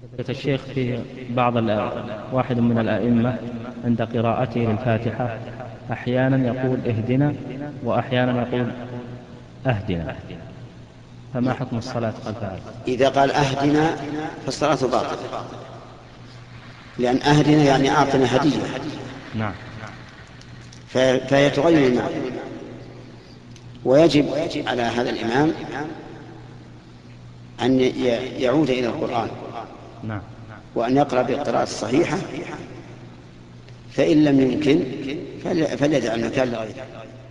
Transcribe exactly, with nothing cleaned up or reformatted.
الشيخ في بعض الآ- واحد من الأئمة عند قراءته للفاتحة أحيانا يقول اهدنا وأحيانا يقول أهدنا، فما حكم الصلاة خلف هذا؟ إذا قال أهدنا فالصلاة باطلة، لأن أهدنا يعني أعطنا هدية. نعم. فهي تغير المعنى. ويجب على هذا الإمام أن يعود إلى القرآن نعم. وأن يقرأ بالقراءة الصحيحة، فإن لم يمكن فليدع المكان لغيره.